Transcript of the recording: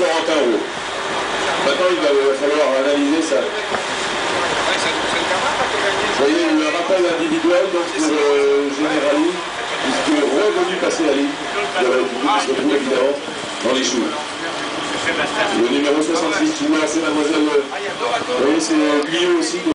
Corentin Roux. Maintenant, il va falloir analyser ça. Vous voyez, il y a eu un rappel individuel donc, pour Générali, puisqu'il est revenu passer la ligne. Il aurait dû se retrouver évidemment dans les choux. Le numéro 66, tu vois, c'est mademoiselle. Vous voyez, c'est lui aussi.